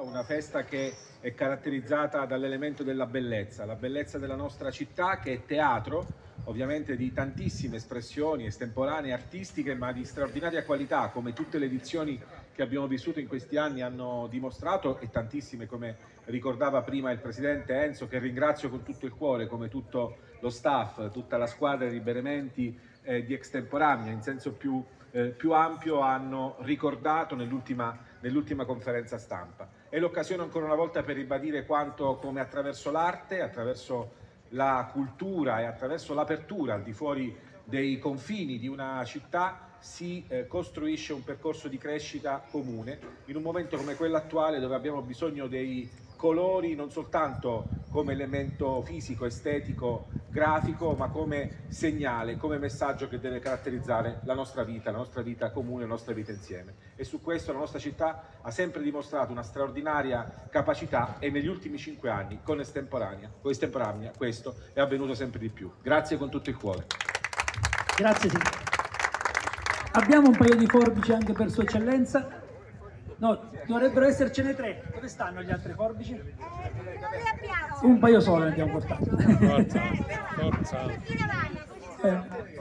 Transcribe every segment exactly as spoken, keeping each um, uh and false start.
una festa che è caratterizzata dall'elemento della bellezza, la bellezza della nostra città, che è teatro ovviamente di tantissime espressioni estemporanee, artistiche, ma di straordinaria qualità, come tutte le edizioni che abbiamo vissuto in questi anni hanno dimostrato, e tantissime, come ricordava prima il presidente Enzo, che ringrazio con tutto il cuore, come tutto lo staff, tutta la squadra di Beneventi eh, di Extemporanea, in senso più, eh, più ampio, hanno ricordato nell'ultima nell'ultima conferenza stampa. È l'occasione ancora una volta per ribadire quanto, come attraverso l'arte, attraverso la cultura e attraverso l'apertura al di fuori dei confini di una città si eh, costruisce un percorso di crescita comune in un momento come quello attuale, dove abbiamo bisogno dei colori non soltanto come elemento fisico, estetico, grafico, ma come segnale, come messaggio che deve caratterizzare la nostra vita, la nostra vita comune, la nostra vita insieme. E su questo la nostra città ha sempre dimostrato una straordinaria capacità, e negli ultimi cinque anni con Extemporanea, con Extemporanea questo è avvenuto sempre di più. Grazie con tutto il cuore. Grazie Silvio. Abbiamo un paio di forbici anche per Sua Eccellenza. No, dovrebbero essercene tre. Dove stanno gli altri forbici? Eh, non li abbiamo. Un paio solo ne abbiamo portato. Forza, forza. Eh.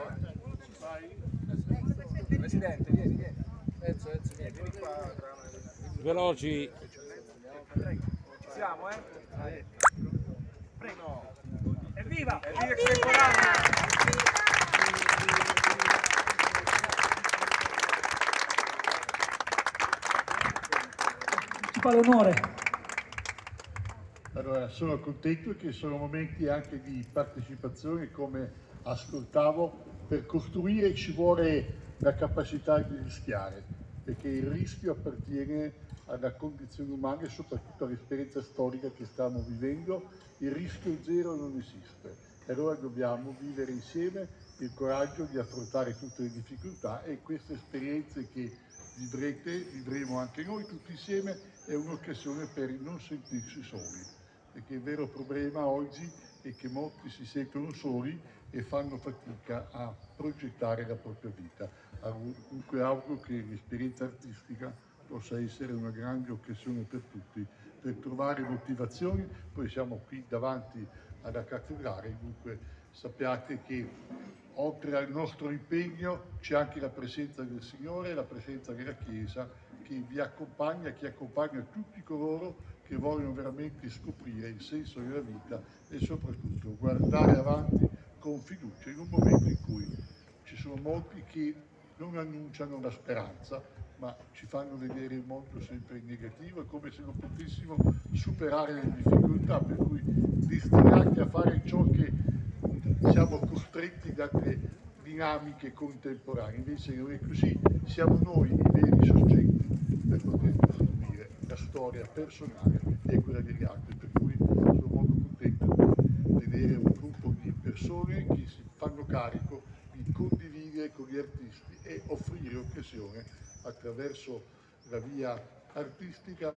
Presidente, vieni, vieni. Enzo, Enzo, vieni, vieni qua. Veloci. Ci siamo, eh? Prego. Evviva! Evviva Extemporanea! Ci fa l'onore. Allora, sono contento che sono momenti anche di partecipazione, come ascoltavo. Per costruire ci vuole la capacità di rischiare, perché il rischio appartiene alla condizione umana e soprattutto all'esperienza storica che stiamo vivendo. Il rischio zero non esiste, e allora dobbiamo vivere insieme il coraggio di affrontare tutte le difficoltà, e queste esperienze che vivrete, vivremo anche noi tutti insieme, è un'occasione per non sentirsi soli, perché il vero problema oggi è che molti si sentono soli e fanno fatica a progettare la propria vita. Dunque auguro che l'esperienza artistica possa essere una grande occasione per tutti, per trovare motivazioni. Poi siamo qui davanti alla cattedrale, dunque sappiate che oltre al nostro impegno c'è anche la presenza del Signore, la presenza della Chiesa, che vi accompagna, che accompagna tutti coloro che vogliono veramente scoprire il senso della vita e soprattutto guardare avanti con fiducia in un momento in cui ci sono molti che non annunciano la speranza, ma ci fanno vedere il mondo sempre in negativo. È come se non potessimo superare le difficoltà, per cui destinati a fare ciò che siamo costretti dalle dinamiche contemporanee. Invece non è così, siamo noi i veri soggetti per poter costruire la storia personale e quella degli altri, per cui sono molto contento di vedere un gruppo di persone che si fanno carico di condividere con gli artisti e offrire occasione attraverso la via artistica